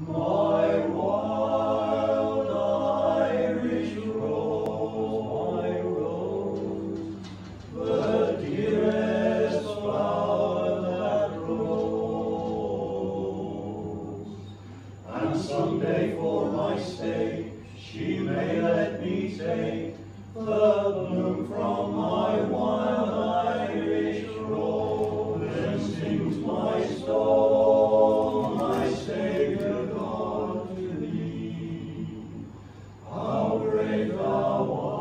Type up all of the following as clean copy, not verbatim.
My wild Irish rose, my rose, the dearest flower that grows. And someday for my sake she may let me take the bloom from my wild Irish rose. Then sings my soul, my Saviour God, to thee. How great thou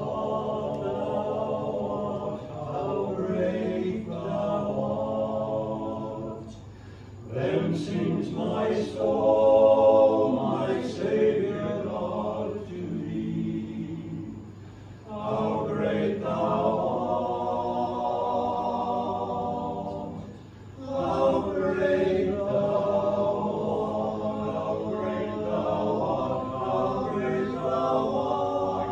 art, how great thou art. Then sings my soul, my Saviour God, to thee. How great thou art, how great thou art, how great thou art, how great thou art.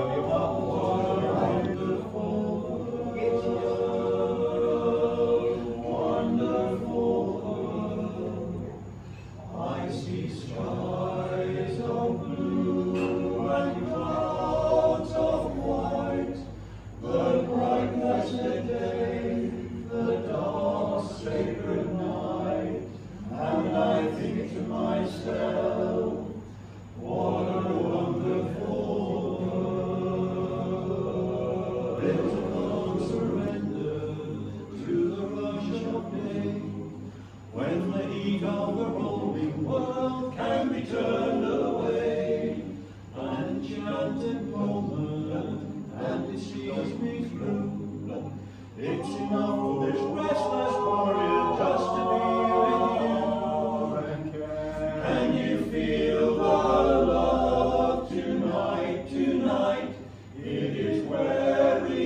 Wonderful world. I see skies of blue and clouds of white, the bright blessed day, the dark sacred night, and I think to myself, what a wonderful world. Built upon surrender to the rush of day, when the heat of the rolling world can be turned away. An enchanted moment, and it sees me through. It's enough for this restless warrior just to be with you. Can you feel the love tonight, tonight? It is where we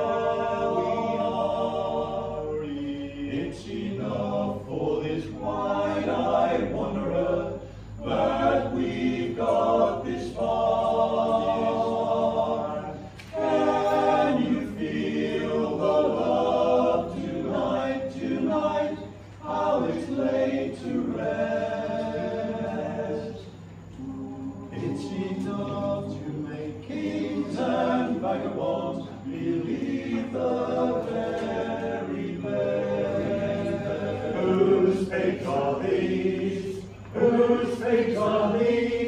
are. It's enough for this wide-eyed wanderer that we've got this far. Can you feel the love tonight, tonight? How it's laid to rest. It's enough to make kings and vagabonds believe the very best. Whose fate are these? Whose fate are these?